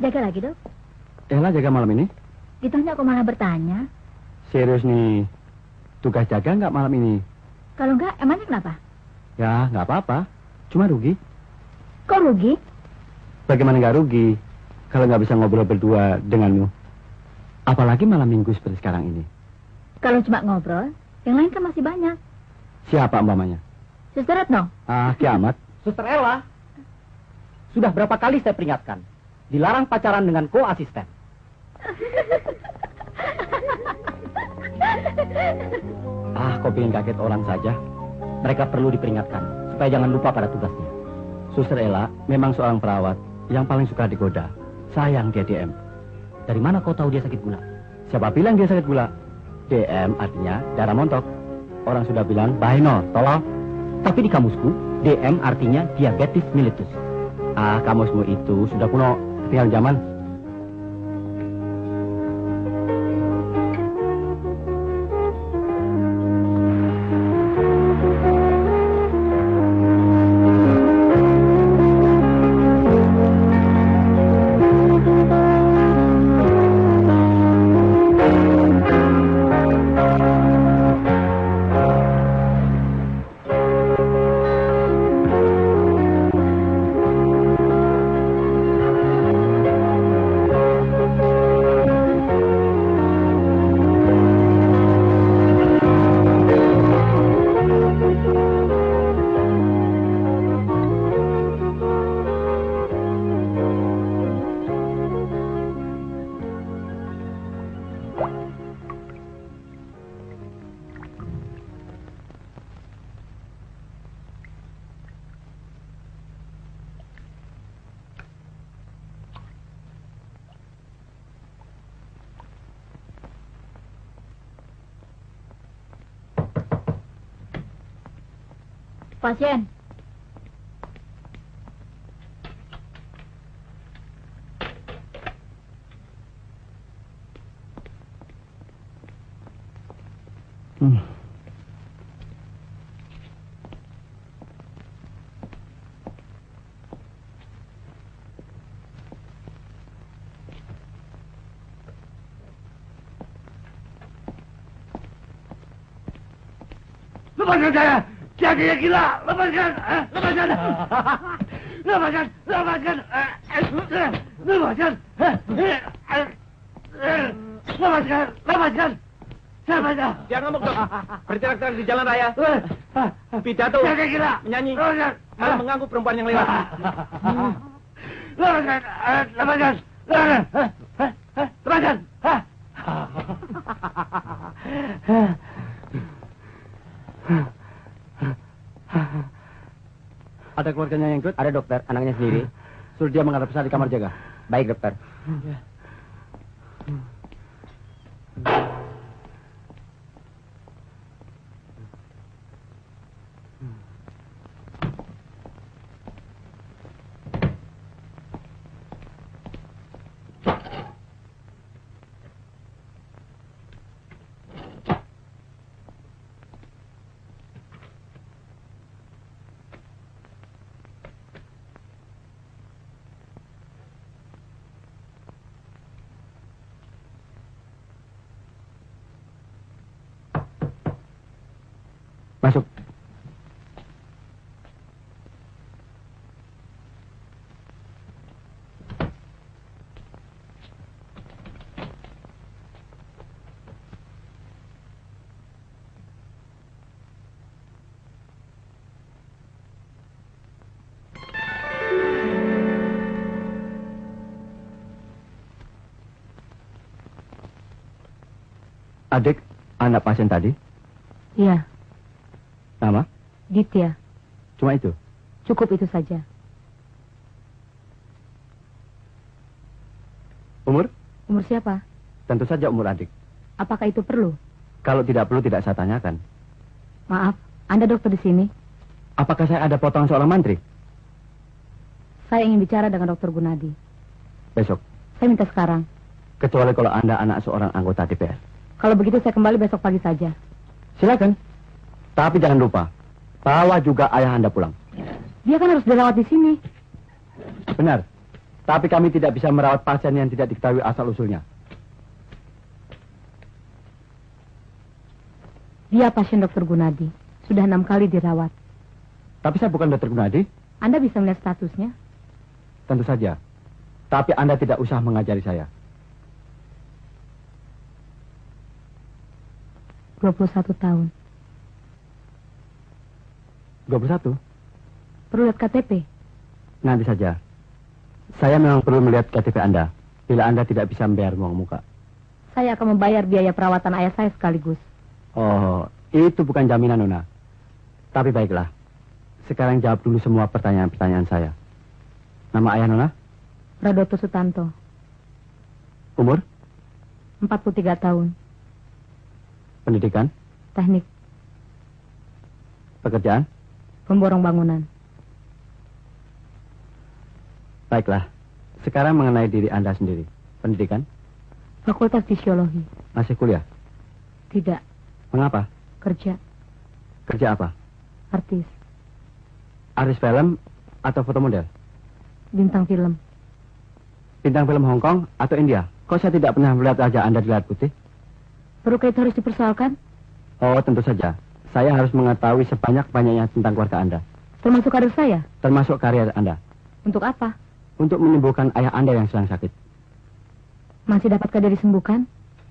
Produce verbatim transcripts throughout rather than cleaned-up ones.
Jaga lagi, Dok. Ella jaga malam ini? Ditanya kok malah bertanya. Serius nih, tugas jaga nggak malam ini? Kalau enggak, emangnya kenapa? Ya, nggak apa-apa. Cuma rugi. Kok rugi? Bagaimana nggak rugi kalau nggak bisa ngobrol berdua denganmu? Apalagi malam minggu seperti sekarang ini. Kalau cuma ngobrol, yang lain kan masih banyak. Siapa umpamanya? Suster Retno. Ah, kiamat. Suster Ella, sudah berapa kali saya peringatkan, dilarang pacaran dengan ko-asisten. Ah, kau pengen kaget orang saja. Mereka perlu diperingatkan, supaya jangan lupa pada tugasnya. Suster Ella memang seorang perawat yang paling suka digoda. Sayang dia D M. Dari mana kau tahu dia sakit gula? Siapa bilang dia sakit gula? D M artinya darah montok. Orang sudah bilang bahenol, tolong. Tapi di kamusku, D M artinya diabetes mellitus. Ah, kamusmu itu sudah kuno, tinggal zaman. Pasien. Hmm. Lepaskan saya! Dia gila! Lepaskan! Lepaskan! Lepaskan! Lepaskan! Lepaskan! Lepaskan! Lepaskan! Siapa? Dia ngamuk, Dok. Berteriak-teriak di jalan raya. Pidato. Dia gila! Menyanyi. Lepaskan! Malah mengganggu perempuan yang lewat. Lepaskan! Lepaskan! Lepaskan! Ada keluarganya yang ikut? Ada dokter, anaknya sendiri. Suruh dia menghadap saya di kamar jaga. Baik, dokter. Masuk. Adik, anak pasien tadi? Iya. Nama? Ditya. Cuma itu? Cukup itu saja. Umur? Umur siapa? Tentu saja umur adik. Apakah itu perlu? Kalau tidak perlu tidak saya tanyakan. Maaf, Anda dokter di sini? Apakah saya ada potongan seorang mantri? Saya ingin bicara dengan dokter Gunadi. Besok. Saya minta sekarang. Kecuali kalau Anda anak seorang anggota D P R. Kalau begitu saya kembali besok pagi saja. Silakan. Tapi jangan lupa, bawa juga ayah Anda pulang. Dia kan harus dirawat di sini. Benar. Tapi kami tidak bisa merawat pasien yang tidak diketahui asal-usulnya. Dia pasien dokter Gunadi. Sudah enam kali dirawat. Tapi saya bukan dokter Gunadi. Anda bisa melihat statusnya? Tentu saja. Tapi Anda tidak usah mengajari saya. dua puluh satu tahun. dua puluh satu? Perlu lihat K T P? Nanti saja. Saya memang perlu melihat K T P Anda. Bila Anda tidak bisa membayar uang muka. Saya akan membayar biaya perawatan ayah saya sekaligus. Oh, itu bukan jaminan, Nona. Tapi baiklah. Sekarang jawab dulu semua pertanyaan-pertanyaan saya. Nama ayah Nona? Pradoto Sutanto. Umur? empat puluh tiga tahun. Pendidikan? Teknik. Pekerjaan? Pemborong bangunan. Baiklah. Sekarang mengenai diri Anda sendiri. Pendidikan? Fakultas Fisiologi. Masih kuliah? Tidak. Mengapa? Kerja. Kerja apa? Artis. Artis film atau foto model? Bintang film. Bintang film Hong Kong atau India? Kok saya tidak pernah melihat wajah Anda di layar putih? Perlukah itu harus dipersoalkan? Oh, tentu saja. Saya harus mengetahui sebanyak-banyaknya tentang keluarga Anda. Termasuk karir saya? Termasuk karier Anda. Untuk apa? Untuk menyembuhkan ayah Anda yang sedang sakit. Masih dapatkah dia disembuhkan?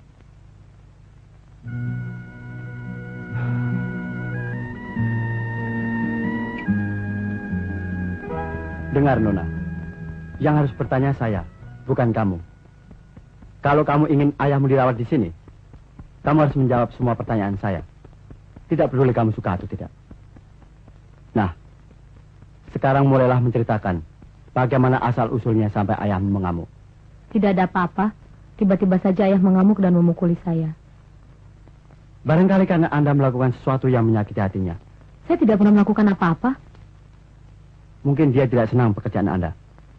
Dengar, Nona. Yang harus bertanya saya, bukan kamu. Kalau kamu ingin ayahmu dirawat di sini, kamu harus menjawab semua pertanyaan saya. Tidak peduli kamu suka atau tidak. Nah, sekarang mulailah menceritakan bagaimana asal-usulnya sampai ayahmu mengamuk. Tidak ada apa-apa. Tiba-tiba saja ayah mengamuk dan memukuli saya. Barangkali karena Anda melakukan sesuatu yang menyakiti hatinya. Saya tidak pernah melakukan apa-apa. Mungkin dia tidak senang pekerjaan Anda.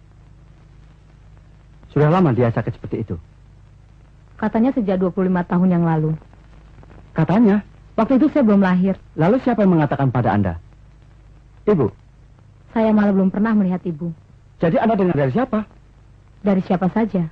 Sudah lama dia sakit seperti itu. Katanya sejak dua puluh lima tahun yang lalu. Katanya? Waktu itu saya belum lahir. Lalu siapa yang mengatakan pada Anda? Ibu? Saya malah belum pernah melihat ibu. Jadi Anda dengar dari siapa? Dari siapa saja.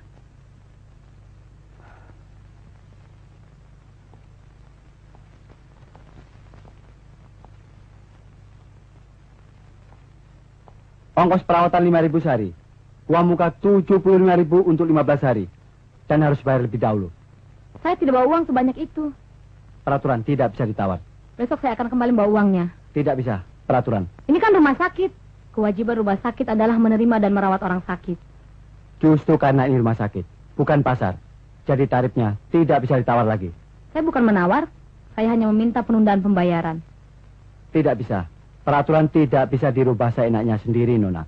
Ongkos perawatan lima ribu sehari. Uang muka tujuh puluh lima ribu untuk lima belas hari. Dan harus bayar lebih dahulu. Saya tidak bawa uang sebanyak itu. Peraturan tidak bisa ditawar. Besok saya akan kembali bawa uangnya. Tidak bisa. Peraturan. Ini kan rumah sakit. Kewajiban rumah sakit adalah menerima dan merawat orang sakit. Justru karena ini rumah sakit, bukan pasar. Jadi tarifnya tidak bisa ditawar lagi. Saya bukan menawar. Saya hanya meminta penundaan pembayaran. Tidak bisa. Peraturan tidak bisa dirubah seenaknya sendiri, Nona.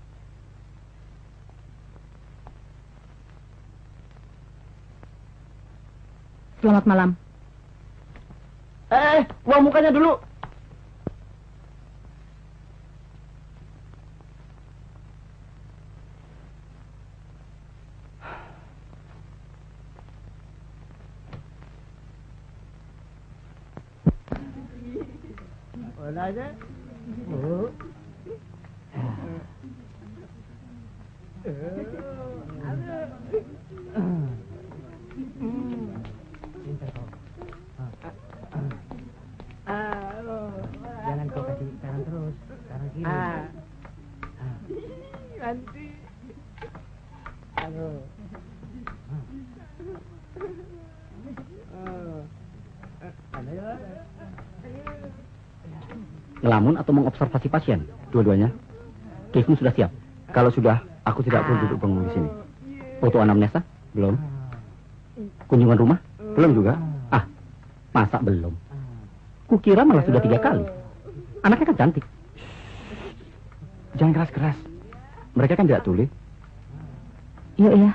Selamat malam. Eh, uang mukanya dulu. Hola aja. Oh. Jangan kau kasih kanan terus, kanan kiri. Ah. Nanti. Aduh. Ngelamun atau mengobservasi pasien? Dua-duanya. Kesmu sudah siap? Kalau sudah, aku tidak perlu duduk bengong di sini. Foto anamnesa? Belum. Kunjungan rumah? Belum juga. Ah, masa belum? Kukira malah sudah tiga kali. Anaknya kan cantik. Jangan keras-keras. Mereka kan tidak tuli. Yuk ya.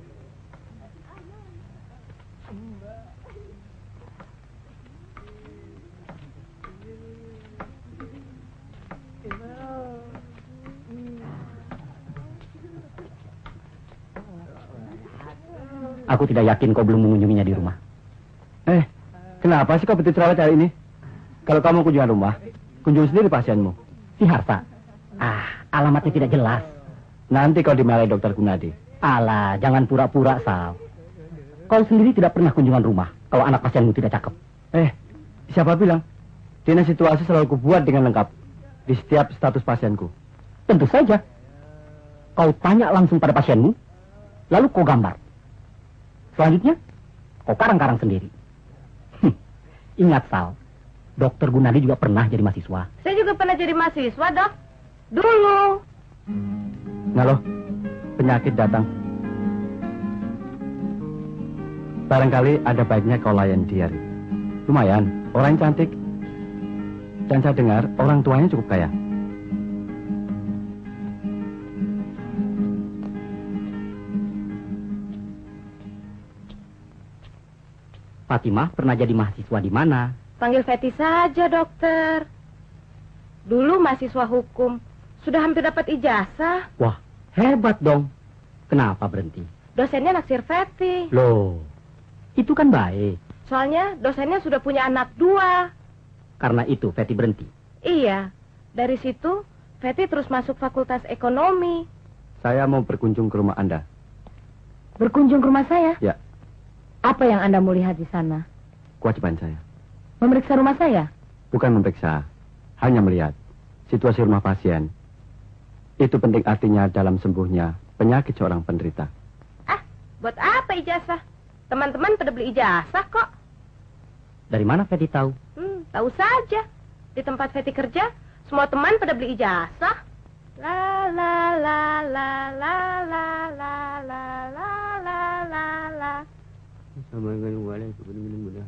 Aku tidak yakin kau belum mengunjunginya di rumah. Eh, kenapa sih kau betul terawat hari ini? Kalau kamu kunjungan rumah, kunjungi sendiri pasienmu. Si Harta. Ah, alamatnya tidak jelas. Nanti kau dimarahi dokter Gunadi. Alah, jangan pura-pura, Sal. Kau sendiri tidak pernah kunjungan rumah kalau anak pasienmu tidak cakep. Eh, siapa bilang? Dinas situasi selalu kubuat dengan lengkap di setiap status pasienku. Tentu saja. Kau tanya langsung pada pasienmu, lalu kau gambar. Selanjutnya, kau karang-karang sendiri. Hm, ingat, Sal, dokter Gunadi juga pernah jadi mahasiswa. Saya juga pernah jadi mahasiswa, Dok. Dulu. Nah loh, penyakit datang. Barangkali ada baiknya kau layan dia. Rit. Lumayan, orang yang cantik. Dan saya dengar orang tuanya cukup kaya. Fatimah pernah jadi mahasiswa di mana? Panggil Feti saja, dokter. Dulu mahasiswa hukum. Sudah hampir dapat ijazah. Wah, hebat dong. Kenapa berhenti? Dosennya naksir Feti. Loh, itu kan baik. Soalnya dosennya sudah punya anak dua. Karena itu Feti berhenti. Iya. Dari situ, Feti terus masuk fakultas ekonomi. Saya mau berkunjung ke rumah Anda. Berkunjung ke rumah saya? Ya, Apa yang Anda mau lihat di sana? kewajiban saya. Memeriksa rumah saya? Bukan memeriksa, hanya melihat situasi rumah pasien. Itu penting artinya dalam sembuhnya penyakit seorang penderita. Ah, buat apa ijazah? Teman-teman pada beli ijazah kok. Dari mana Feti tahu? Hmm, tahu saja. Di tempat Feti kerja, semua teman pada beli ijazah. La la la la la la la la la la la la. Sama dengan wala sebenarnya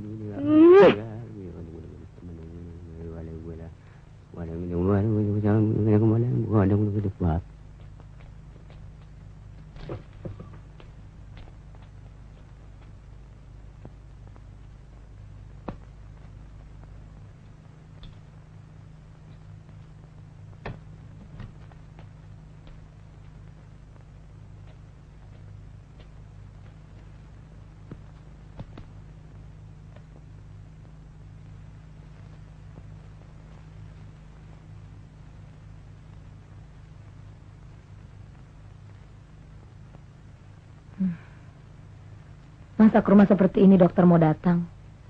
Masa ke rumah seperti ini dokter mau datang?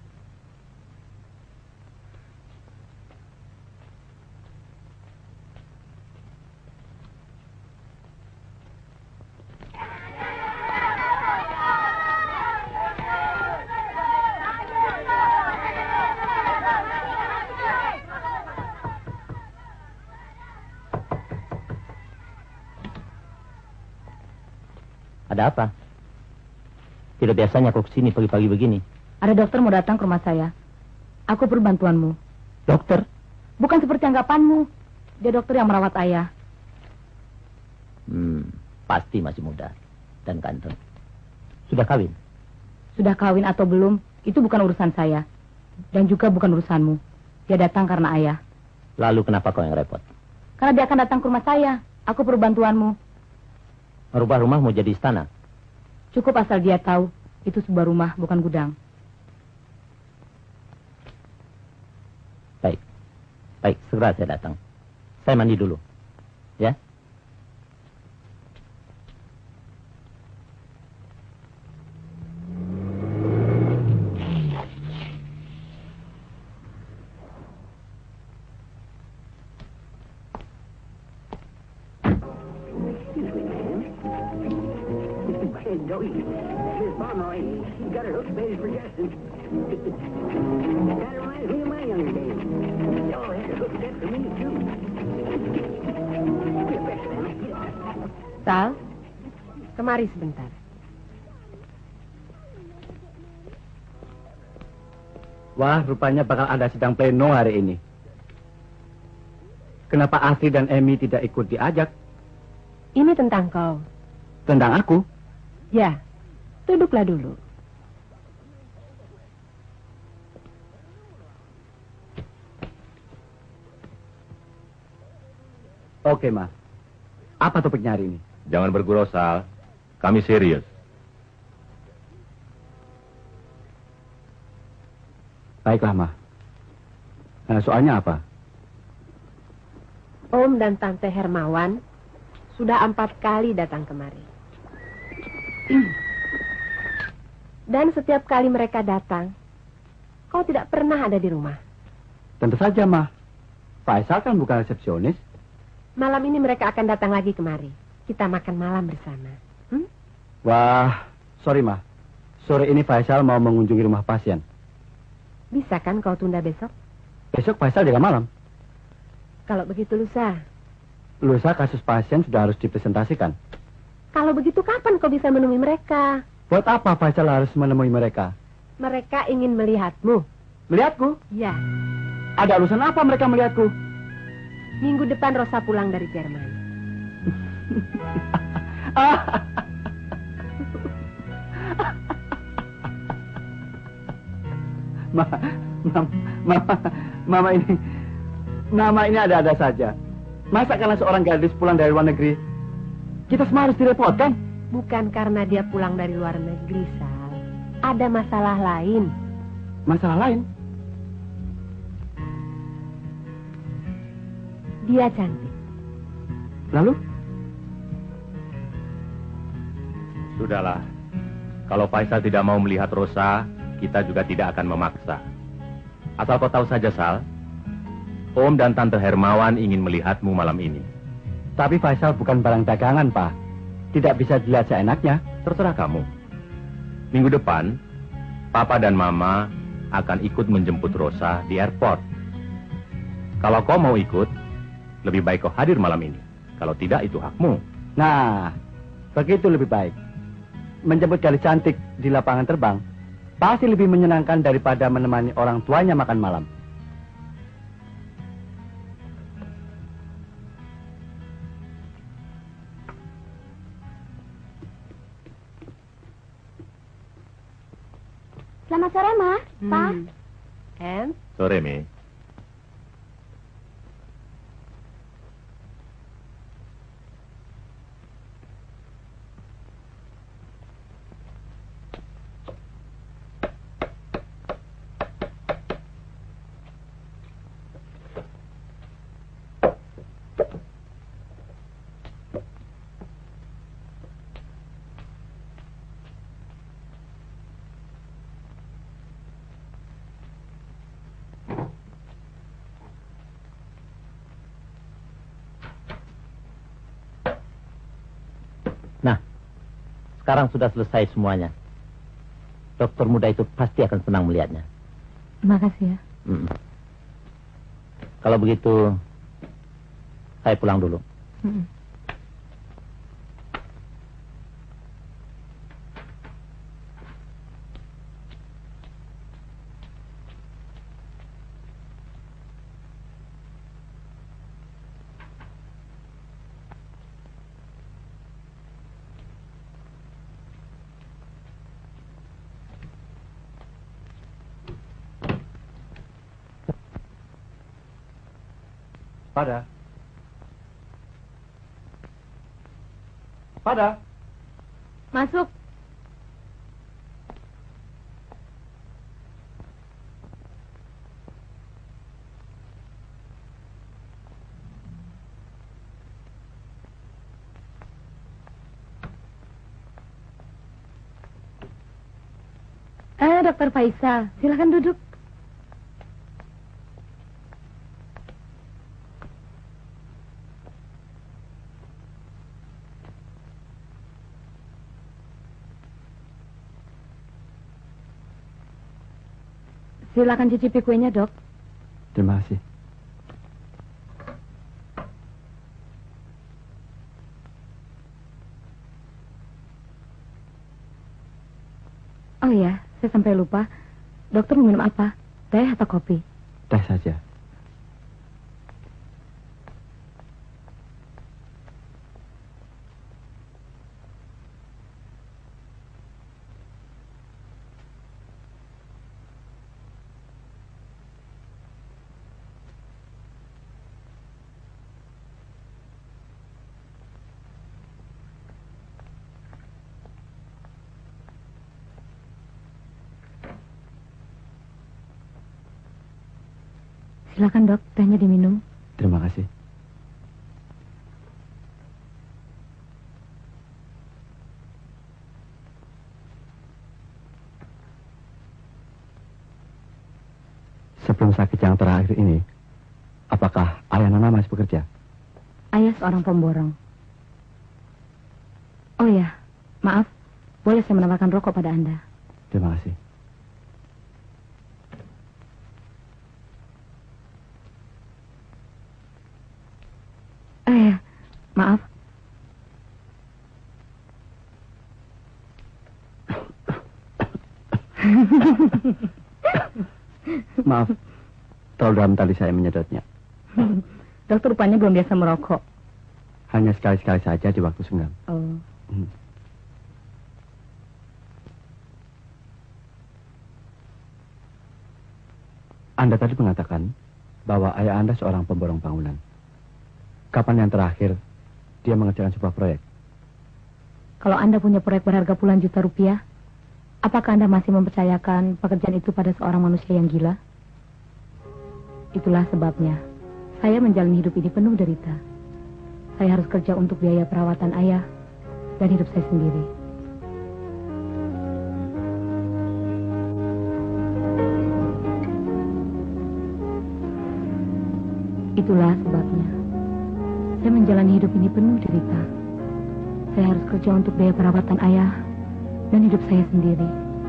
Ada apa? Tidak biasanya kau kesini pagi-pagi begini. Ada dokter mau datang ke rumah saya. Aku perlu bantuanmu. Dokter? Bukan seperti anggapanmu. Dia dokter yang merawat ayah. Hmm, pasti masih muda dan ganteng. Sudah kawin? Sudah kawin atau belum, itu bukan urusan saya. Dan juga bukan urusanmu. Dia datang karena ayah. Lalu kenapa kau yang repot? Karena dia akan datang ke rumah saya. Aku perlu bantuanmu. Merubah rumah mau jadi istana? Cukup asal dia tahu, itu sebuah rumah, bukan gudang. Baik, baik, segera saya datang. Saya mandi dulu, ya? Sal, kemari sebentar. Wah, rupanya bakal ada sidang pleno hari ini. Kenapa Asri dan Emi tidak ikut diajak? Ini tentang kau. Tentang aku? Ya, duduklah dulu. Oke, Ma. Apa topiknya hari ini? Jangan bergurau, Sal. Kami serius. Baiklah, Ma. Nah, soalnya apa? Om dan Tante Hermawan sudah empat kali datang kemari. Dan setiap kali mereka datang, kau tidak pernah ada di rumah. Tentu saja, Ma. Faisal kan bukan resepsionis. Malam ini mereka akan datang lagi kemari. Kita makan malam bersama. Hmm? Wah, sorry, Ma. Sore ini Faisal mau mengunjungi rumah pasien. Bisa kan kau tunda besok? Besok Faisal jaga malam. Kalau begitu lusa. Lusa kasus pasien sudah harus dipresentasikan. Kalau begitu kapan kau bisa menemui mereka? Buat apa Faisal harus menemui mereka? Mereka ingin melihatmu. Melihatku? Ya. Ada alasan apa mereka melihatku? Minggu depan Rosa pulang dari Jerman. Ma, mama, mama, mama ini, mama ini ada-ada saja. Masa karena seorang gadis pulang dari luar negeri, kita semua harus direpotkan? Bukan karena dia pulang dari luar negeri, Sal. Ada masalah lain. Masalah lain? Dia cantik. Lalu? Sudahlah. Kalau Faisal tidak mau melihat Rosa, kita juga tidak akan memaksa. Asal kau tahu saja, Sal. Om dan Tante Hermawan ingin melihatmu malam ini. Tapi Faisal bukan barang dagangan, Pak. Tidak bisa dilihat seenaknya. Terserah kamu. Minggu depan, Papa dan Mama akan ikut menjemput Rosa di airport. Kalau kau mau ikut, lebih baik kau hadir malam ini. Kalau tidak, itu hakmu. Nah, begitu lebih baik. Menjemput gadis cantik di lapangan terbang pasti lebih menyenangkan daripada menemani orang tuanya makan malam. Selamat sore, Ma. Pak. En? Sore, Mi. Sekarang sudah selesai semuanya. Dokter muda itu pasti akan senang melihatnya. Terima kasih ya. Hmm. Kalau begitu, saya pulang dulu. Hmm. Pada. Pada. Masuk. Eh, Dokter Faisal, silakan duduk. Silakan cicipi kuenya, Dok. Terima kasih. Oh iya, saya sampai lupa. Dokter mau minum apa? Teh atau kopi? Teh saja. Silakan, Dok, tehnya diminum. Terima kasih. sebelum sakit yang terakhir ini, apakah ayah Nona masih bekerja? Ayah seorang pemborong. Oh ya, maaf, boleh saya menawarkan rokok pada Anda? Terima kasih. Eh, maaf. Maaf, terlalu dalam tali saya menyedotnya. Dokter rupanya belum biasa merokok. Hanya sekali-sekali saja di waktu senggang. Oh. Hmm. Anda tadi mengatakan bahwa ayah Anda seorang pemborong bangunan. Kapan yang terakhir dia mengerjakan sebuah proyek? Kalau Anda punya proyek berharga puluhan juta rupiah, apakah Anda masih mempercayakan pekerjaan itu pada seorang manusia yang gila? Itulah sebabnya saya menjalani hidup ini penuh derita. Saya harus kerja untuk biaya perawatan ayah dan hidup saya sendiri. Itulah sebabnya saya menjalani hidup ini penuh derita. Saya harus kerja untuk biaya perawatan ayah dan hidup saya sendiri.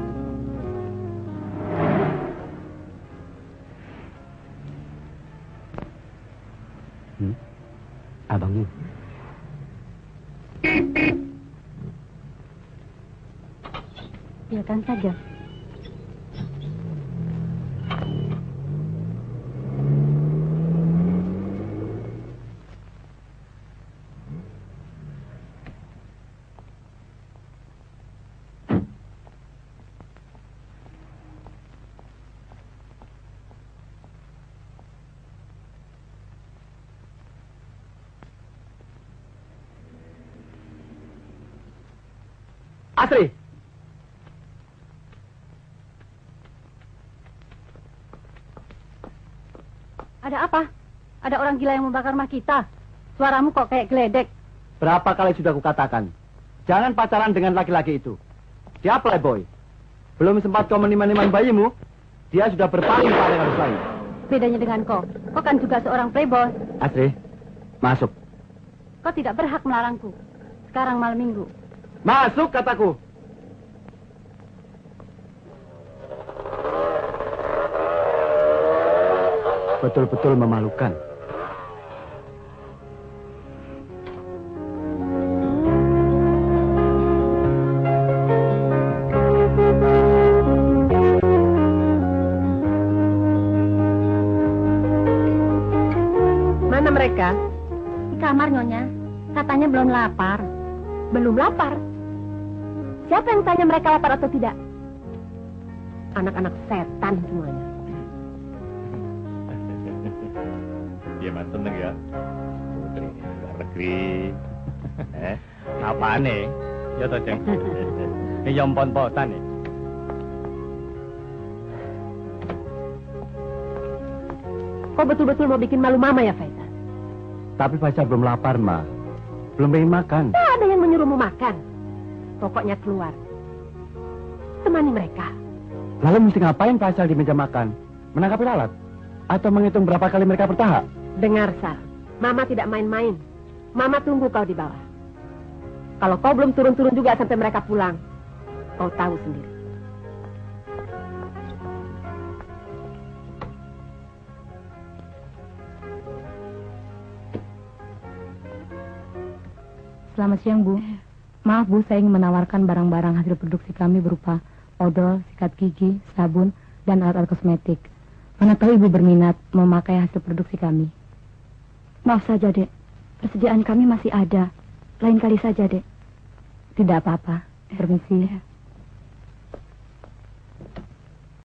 Hmm? Abangmu. Biarkan saja. Asri. Ada apa? Ada orang gila yang membakar rumah kita. Suaramu kok kayak geledek. Berapa kali sudah kukatakan, jangan pacaran dengan laki-laki itu. Dia playboy. Belum sempat kau meniman-niman bayimu, dia sudah berpaling pada gadis lain. Bedanya dengan kau, kau kan juga seorang playboy. Asri, masuk. Kau tidak berhak melarangku. Sekarang malam minggu. Masuk, kataku. Betul-betul memalukan. Mana mereka? Di kamar, Nyonya. Katanya belum lapar. Belum lapar? Siapa yang tanya mereka lapar atau tidak? Anak-anak setan semuanya. Dia mah seneng ya. Putri luar negeri. Eh, Apaan nih? Ya toh, Ceng. Ini yang pon-potan nih. Kau betul-betul mau bikin malu Mama ya, Faisal? Tapi Faisal belum lapar, Ma. Belum pengen makan. Tak ada yang menyuruhmu makan. Pokoknya keluar. Temani mereka. Lalu mesti ngapain Faisal di meja makan? Menangkapi lalat? Atau menghitung berapa kali mereka bertahap? Dengar, Sal. Mama tidak main-main. Mama tunggu kau di bawah. Kalau kau belum turun-turun juga sampai mereka pulang, kau tahu sendiri. Selamat siang, Bu. Maaf, Bu, saya ingin menawarkan barang-barang hasil produksi kami berupa odol, sikat gigi, sabun, dan alat-alat kosmetik. Mana tahu Ibu berminat memakai hasil produksi kami. Maaf saja, Dek. Persediaan kami masih ada. Lain kali saja, Dek. Tidak apa-apa. Permisi.